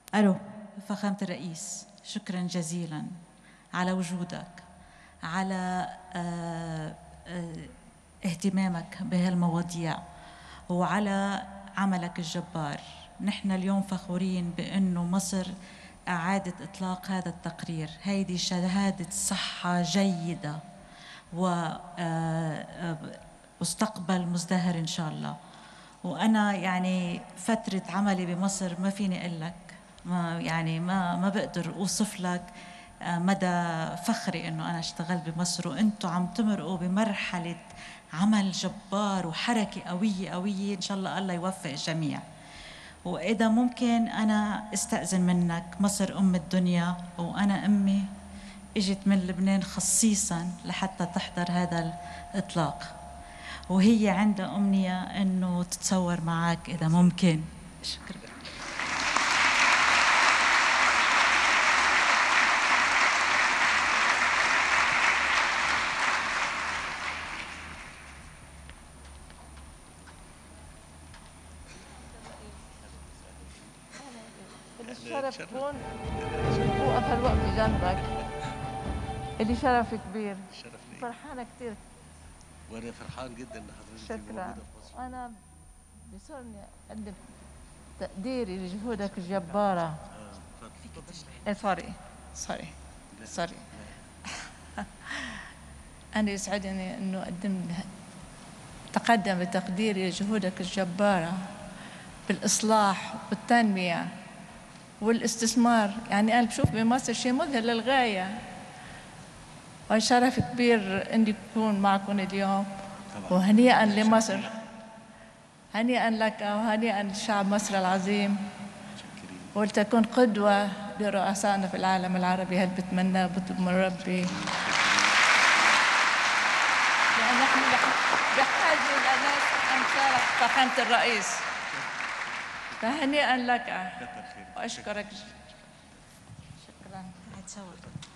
ألو فخامة الرئيس، شكراً جزيلاً على وجودك، على اهتمامك بهالمواضيع وعلى عملك الجبار. نحن اليوم فخورين بأنه مصر أعادت إطلاق هذا التقرير. هيدي شهادة صحة جيدة ومستقبل مزدهر إن شاء الله. وأنا يعني فترة عملي بمصر ما فيني أقول لك، ما بقدر أوصف لك مدى فخري إنه أنا اشتغلت بمصر، وأنتم عم تمرقوا بمرحلة عمل جبار وحركة قوية قوية. إن شاء الله الله يوفق الجميع. وإذا ممكن أنا استأذن منك، مصر أم الدنيا، وأنا أمي إجت من لبنان خصيصاً لحتى تحضر هذا الإطلاق، وهي عندها أمنية إنه تتصور معك إذا ممكن. شكرا. الشرف كون وقف هالوقت جنبك، اللي شرف كبير. شرف لي. فرحانة كثير. وانا فرحان جدا ان حضرتك شكرا. موجوده في مصر. انا بيسرني اقدم تقديري لجهودك الجبارة. سوري. أنا يسعدني أنه أقدم تقدم بتقديري لجهودك الجبارة بالإصلاح والتنمية والاستثمار. يعني أنا بشوف بمصر شيء مذهل للغاية، وشرف كبير أني أكون معكم اليوم. وهنيئا لمصر، هنيئا لك وهنيئا لشعب مصر العظيم، ولتكون قدوة لرؤسائنا في العالم العربي. هل بتمنى بطلب من ربي، لأن نحن بحاجة إلى ناس أمثالك فخامة الرئيس. فهنيئا لك وأشكرك. شكرا.